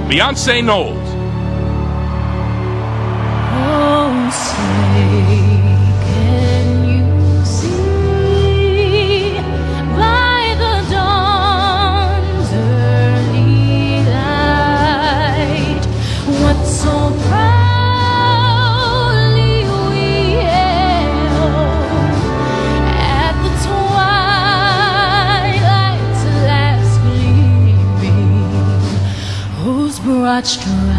Beyonce Knowles. Oh, say, can you see by the dawn's early light what so proudly we hailed at the twilight's last gleaming, whose broad stripes